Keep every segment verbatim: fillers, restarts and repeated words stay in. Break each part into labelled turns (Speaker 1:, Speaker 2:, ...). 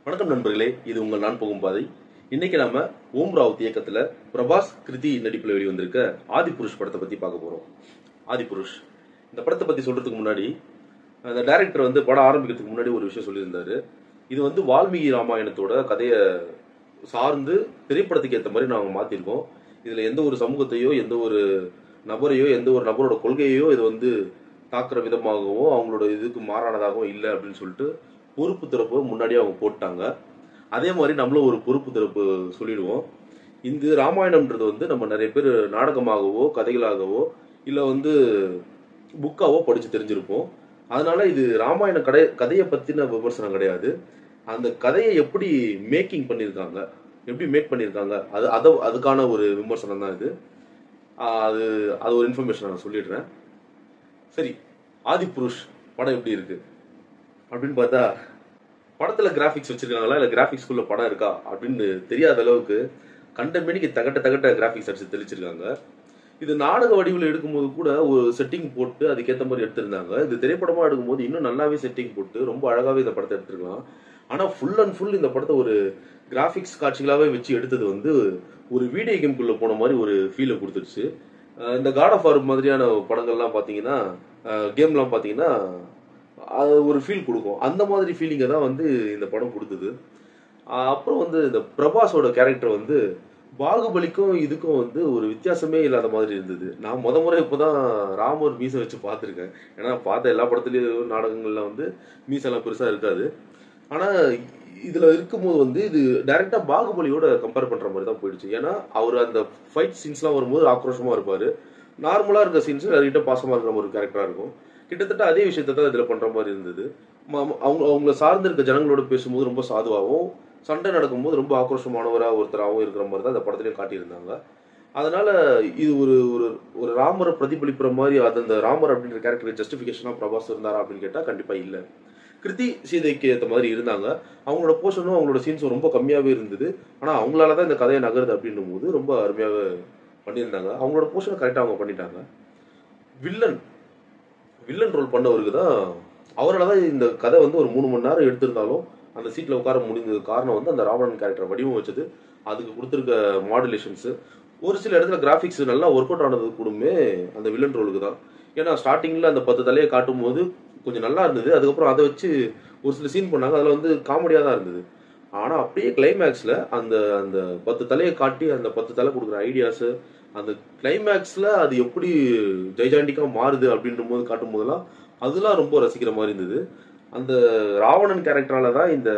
Speaker 1: வணக்கம் நண்பர்களே, இது உங்கள் நான் போகும் பாதை. இன்னைக்கு நாம ஓம் ராவுத் இயக்கத்துல பிரபாஸ் கிருதி நடிப்பில் வெளிவந்திருக்க ஆதிபுருஷ் படத்தை பத்தி பார்க்க போறோம். ஆதிபுருஷ் இந்த படத்தை பத்தி சொல்றதுக்கு முன்னாடி அந்த டைரக்டர் வந்து படம் ஆரம்பிக்கிறதுக்கு முன்னாடி ஒரு விஷயம் சொல்லியிருந்தாரு. இது வந்து வால்மீகி ராமாயணத்தோட கதையை சார்ந்து திரைப்படத்துக்கு ஏற்ற மாதிரி நாங்கள் மாத்திருக்கோம். இதுல எந்த ஒரு சமூகத்தையோ எந்த ஒரு நபரையோ எந்த ஒரு நபரோட கொள்கையோ இது வந்து தாக்குற விதமாகவும் அவங்களோட இதுக்கு மாறானதாகவும் இல்லை அப்படின்னு சொல்லிட்டு பொறுப்பு திறப்பு முன்னாடியே அவங்க போட்டாங்க. அதே மாதிரி நம்மளும் ஒரு பொறுப்பு திறப்பு சொல்லிடுவோம். இந்த ராமாயணம்ன்றது வந்து நம்ம நிறைய பேர் நாடகமாகவோ கதைகளாகவோ இல்லை வந்து புக்காவோ படித்து தெரிஞ்சிருப்போம். அதனால இது ராமாயண கதை கதையை பற்றின விமர்சனம் கிடையாது. அந்த கதையை எப்படி மேக்கிங் பண்ணியிருக்காங்க, எப்படி மேக் பண்ணியிருக்காங்க, அது அதை அதுக்கான ஒரு விமர்சனம் தான் இது. அது அது ஒரு இன்ஃபர்மேஷன் நான் சொல்லிடுறேன். சரி, ஆதிபுருஷ் படம் எப்படி இருக்கு அப்படின்னு பார்த்தா, படத்துல கிராஃபிக்ஸ் வச்சிருக்காங்களா இல்லை கிராஃபிக்ஸ்குள்ள படம் இருக்கா அப்படின்னு தெரியாத அளவுக்கு கண்ட மணிக்கு தகட்ட தகட்ட கிராஃபிக்ஸ் அடிச்சு தெளிச்சிருக்காங்க. இது நாடக வடிவில் எடுக்கும்போது கூட ஒரு செட்டிங் போட்டு அதுக்கேற்ற மாதிரி எடுத்திருந்தாங்க. இது திரைப்படமா எடுக்கும்போது இன்னும் நல்லாவே செட்டிங் போட்டு ரொம்ப அழகாவே இந்த படத்தை எடுத்துருக்கலாம். ஆனால் ஃபுல் அண்ட் ஃபுல் இந்த படத்தை ஒரு கிராஃபிக்ஸ் காட்சிகளாகவே வச்சு எடுத்தது வந்து ஒரு வீடியோ கேம்குள்ளே போன மாதிரி ஒரு ஃபீலை கொடுத்துருச்சு. இந்த காட் ஆஃப் வார் மாதிரியான படங்கள்லாம் பார்த்தீங்கன்னா, கேம்லாம் பார்த்தீங்கன்னா அது ஒரு ஃபீல் கொடுக்கும். அந்த மாதிரி ஃபீலிங்கை தான் வந்து இந்த படம் கொடுத்தது. அப்புறம் வந்து இந்த பிரபாஸோட கேரக்டர் வந்து பாகுபலிக்கும் இதுக்கும் வந்து ஒரு வித்தியாசமே இல்லாத மாதிரி இருந்தது. நான் முத முறை இப்போதான் ராமர் மீசை வச்சு பார்த்துருக்கேன். ஏன்னா பார்த்த எல்லா படத்துலேயும் நாடகங்கள்ல வந்து மீசெல்லாம் பெருசாக இருக்காது. ஆனால் இதில் இருக்கும்போது வந்து இது டைரெக்டாக பாகுபலியோட கம்பேர் பண்ணுற மாதிரி தான் போயிடுச்சு. ஏன்னா அவர் அந்த ஃபைட் சீன்ஸ்லாம் வரும்போது ஆக்ரோஷமாக இருப்பார். நார்மலாக இருக்க சீன்ஸ் அதுக்கிட்ட பாசமாக இருக்கிற ஒரு கேரக்டராக இருக்கும். கிட்டத்தட்ட அதே விஷயத்த தான் இதில் பண்ணுற மாதிரி இருந்தது. அவங்க அவங்கள சார்ந்து இருக்க ஜனங்களோட பேசும்போது ரொம்ப சாதுவாகவும், சண்டை நடக்கும்போது ரொம்ப ஆக்ரோஷமானவராக ஒருத்தராகவும் இருக்கிற மாதிரி தான் அந்த படத்துலேயும் காட்டியிருந்தாங்க. அதனால இது ஒரு ஒரு ஒரு ராமரை பிரதிபலிப்புற மாதிரி அது அந்த ராமர் அப்படின்ற கேரக்டர் ஜஸ்டிஃபிகேஷனாக பிரபாஸ் இருந்தாரா அப்படின்னு கேட்டால் கண்டிப்பாக இல்லை. கிருதி சீதைக்கு ஏற்ற மாதிரி இருந்தாங்க. அவங்களோட போர்ஷனும் அவங்களோட சீன்ஸும் ரொம்ப கம்மியாகவே இருந்தது. ஆனால் அவங்களால தான் இந்த கதையை நகருது அப்படின்னும் போது ரொம்ப அருமையாக பண்ணியிருந்தாங்க. அவங்களோட போர்ஷனை கரெக்டாக அவங்க பண்ணிட்டாங்க. வில்லன் வில்லன் ரோல் பண்ணவருக்கு தான் அவரால் தான் இந்த கதை வந்து ஒரு மூணு மணி நேரம் எடுத்திருந்தாலும் அந்த சீட்டில் உட்கார முடிந்தது காரணம் வந்து அந்த ராவணன் கேரக்டர் வடிவம் வச்சது, அதுக்கு கொடுத்துருக்க மாடுலேஷன்ஸு, ஒரு சில இடத்துல கிராஃபிக்ஸ் நல்லா ஒர்க் அவுட் ஆனது கூடமே அந்த வில்லன் ரோலுக்கு தான். ஏன்னா ஸ்டார்டிங்கில் அந்த பத்து தலையை காட்டும் போது கொஞ்சம் நல்லா இருந்தது. அதுக்கப்புறம் அதை வச்சு ஒரு சில சீன் பண்ணாங்க, அதில் வந்து காமெடியாக தான் இருந்தது. ஆனால் அப்படியே கிளைமேக்ஸில் அந்த அந்த பத்து தலையை காட்டி அந்த பத்து தலை கொடுக்குற ஐடியாஸு, அந்த கிளைமேக்ஸில் அது எப்படி ஜெய்ஜாண்டிக்காக மாறுது அப்படின்ற போது காட்டும் போதெல்லாம் அதெல்லாம் ரொம்ப ரசிக்கிற மாதிரி இருந்தது. அந்த ராவணன் கேரக்டரால தான் இந்த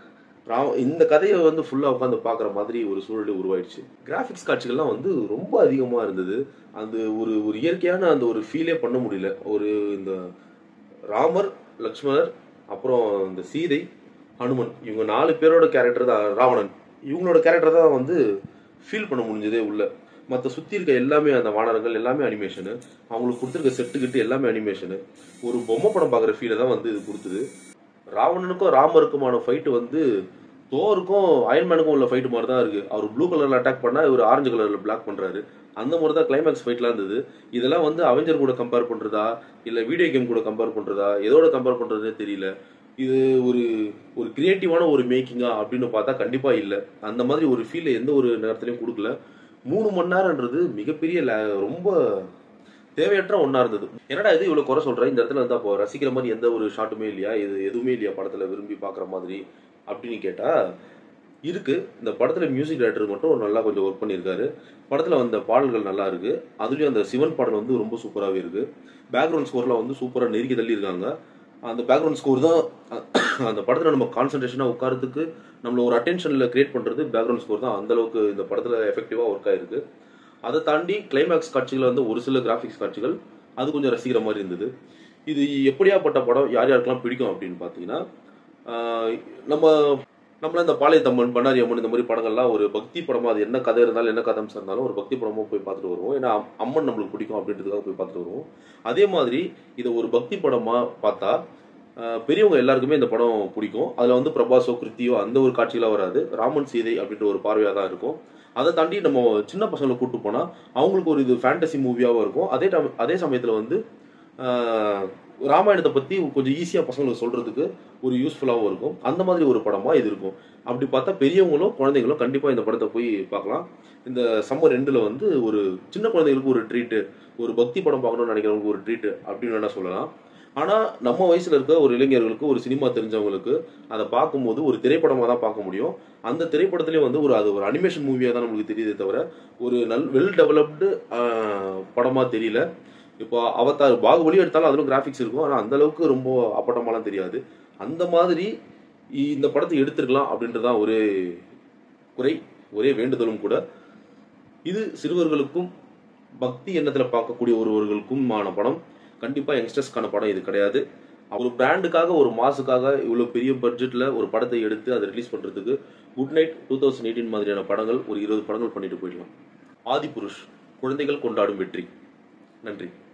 Speaker 1: ராவ இந்த கதையை வந்து ஃபுல்லாக உட்காந்து பார்க்குற மாதிரி ஒரு சூழல் உருவாயிடுச்சு. கிராஃபிக்ஸ் காட்சிகள்லாம் வந்து ரொம்ப அதிகமாக இருந்தது. அந்த ஒரு ஒரு இயற்கையான அந்த ஒரு ஃபீலே பண்ண முடியல. ஒரு இந்த ராமர், லக்ஷ்மணர், அப்புறம் இந்த சீதை, ஹனுமன், இவங்க நாலு பேரோட கேரக்டர் தான் ராவணன். இவங்களோட கேரக்டர் தான் வந்து ஃபீல் பண்ண முடிஞ்சதே உள்ள. மற்ற சுற்றி இருக்க எல்லாமே அந்த வானரங்கள் எல்லாமே அனிமேஷனு, அவங்களுக்கு கொடுத்துருக்க செட்டுக்கிட்டு எல்லாமே அனிமேஷனு. ஒரு பொம்மை படம் பார்க்குற ஃபீலை தான் வந்து இது கொடுத்துது. ராவணனுக்கும் ராமருக்குமான ஃபைட்டு வந்து தோருக்கும் அயன்மேனுக்கும் உள்ள ஃபைட்டு மாதிரி தான் இருக்குது. அவர் ப்ளூ கலரில் அட்டாக் பண்ணால் இவர் ஆரஞ்சு கலரில் பிளாக் பண்ணுறாரு. அந்த மாதிரி தான் கிளைமேக்ஸ் ஃபைட்லாம் இருந்தது. இதெல்லாம் வந்து அவெஞ்சர் கூட கம்பேர் பண்ணுறதா இல்லை வீடியோ கேம் கூட கம்பேர் பண்ணுறதா எதோட கம்பேர் பண்ணுறதுனே தெரியல. இது ஒரு ஒரு கிரியேட்டிவான ஒரு மேக்கிங்கா அப்படின்னு பார்த்தா கண்டிப்பாக இல்லை. அந்த மாதிரி ஒரு ஃபீலை எந்த ஒரு நேரத்துலையும் கொடுக்கல. மூணு மணி நேரம்ன்றது மிகப்பெரிய ரொம்ப தேவையற்ற ஒன்றா இருந்தது. என்னடா இது இவ்வளோ குறை சொல்கிறேன், இந்த இடத்துல வந்து அப்போ ரசிக்கிற மாதிரி எந்த ஒரு ஷாட்டுமே இல்லையா, இது எதுவுமே இல்லையா படத்தில் விரும்பி பார்க்குற மாதிரி அப்படின்னு கேட்டால் இருக்குது. இந்த படத்தில் மியூசிக் டைரக்டர் மட்டும் நல்லா கொஞ்சம் ஒர்க் பண்ணியிருக்காரு. படத்தில் வந்த பாடல்கள் நல்லா இருக்குது. அதுலேயும் அந்த சிவன் பாடல் வந்து ரொம்ப சூப்பராகவே இருக்குது. பேக்ரவுண்ட் ஸ்கோரில் வந்து சூப்பராக நெருக்கி தள்ளி இருக்காங்க. அந்த பேக்ரவுண்ட் ஸ்கோர் தான் அந்த படத்தில் நம்ம கான்சன்ட்ரேஷனாக உட்காரத்துக்கு நம்மள ஒரு அட்டென்ஷனில் கிரியேட் பண்ணுறது பேக்ரவுண்ட் ஸ்கோர் தான். அந்தளவுக்கு இந்த படத்தில் எஃபெக்டிவாக ஒர்க் ஆகிருக்கு. அதை தாண்டி கிளைமேக்ஸ் காட்சிகள் வந்து ஒரு சில கிராஃபிக்ஸ் காட்சிகள் அது கொஞ்சம் ரசிக்கிற மாதிரி இருந்தது. இது எப்படியாப்பட்ட படம் யார் யாருக்கெல்லாம் பிடிக்கும் அப்படின்னு பார்த்தீங்கன்னா, நம்ம நம்மள இந்த பாளையத்தம்மன், பண்ணாரி அம்மன் இந்த மாதிரி படங்கள்லாம் ஒரு பக்தி படமாக, அது என்ன கதை இருந்தாலும் என்ன கதை இருந்தாலும் ஒரு பக்தி படமாக போய் பார்த்துட்டு வருவோம். ஏன்னா அம்மன் நம்மளுக்கு பிடிக்கும் அப்படின்றதுக்காக போய் பார்த்துட்டு வருவோம். அதே மாதிரி இதை ஒரு பக்தி படமாக பார்த்தா பெரியவங்க எல்லாருக்குமே இந்த படம் பிடிக்கும். அதில் வந்து பிரபாஸோ கிருத்தியோ அந்த ஒரு காட்சிகளாக வராது. ராமன் சீதை அப்படின்ற ஒரு பார்வையாக தான் இருக்கும். அதை தாண்டி நம்ம சின்ன பசங்களை கூப்பிட்டு போனால் அவங்களுக்கு ஒரு இது ஃபேண்டசி மூவியாகவும் இருக்கும். அதே டைம் அதே சமயத்தில் வந்து ராமாயணத்தை பற்றி கொஞ்சம் ஈஸியாக பசங்களுக்கு சொல்கிறதுக்கு ஒரு யூஸ்ஃபுல்லாகவும் இருக்கும். அந்த மாதிரி ஒரு படமாக இது இருக்கும். அப்படி பார்த்தா பெரியவங்களும் குழந்தைங்களும் கண்டிப்பாக இந்த படத்தை போய் பார்க்கலாம். இந்த சம்மர் ரெண்டில் வந்து ஒரு சின்ன குழந்தைங்களுக்கு ஒரு ட்ரீட்டு, ஒரு பக்தி படம் பார்க்கணும்னு நினைக்கிறவங்களுக்கு ஒரு ட்ரீட்டு அப்படின்னு வேணால் சொல்லலாம். ஆனால் நம்ம வயசில் இருக்க ஒரு இளைஞர்களுக்கு, ஒரு சினிமா தெரிஞ்சவங்களுக்கு அதை பார்க்கும்போது ஒரு திரைப்படமாக தான் பார்க்க முடியும். அந்த திரைப்படத்துலேயும் வந்து ஒரு அது ஒரு அனிமேஷன் மூவியாக தான் நம்மளுக்கு தெரியுதே தவிர ஒரு நல் வெல் டெவலப்டு படமாக தெரியல. இப்போ அவதார் பாகுபலி எடுத்தாலும் அதிலும் கிராஃபிக்ஸ் இருக்கும். ஆனால் அந்த அளவுக்கு ரொம்ப அப்பட்டமாலாம் தெரியாது. அந்த மாதிரி இந்த படத்தை எடுத்துருக்கலாம் அப்படின்றதான் ஒரே குறை, ஒரே வேண்டுதலும் கூட. இது சிறுவர்களுக்கும் பக்தி எண்ணத்தில் பார்க்கக்கூடிய ஒருவர்களுக்குமான படம். கண்டிப்பாக யங்ஸ்டர்ஸ்க்கான படம் இது கிடையாது. ஒரு பிராண்டுக்காக, ஒரு மாசுக்காக இவ்வளோ பெரிய பட்ஜெட்டில் ஒரு படத்தை எடுத்து அதை ரிலீஸ் பண்ணுறதுக்கு good night two thousand eighteen மாதிரியான படங்கள் ஒரு இருபது படங்கள் பண்ணிட்டு போயிடலாம். ஆதிபுருஷ், குழந்தைகள் கொண்டாடும் வெற்றி. நன்றி.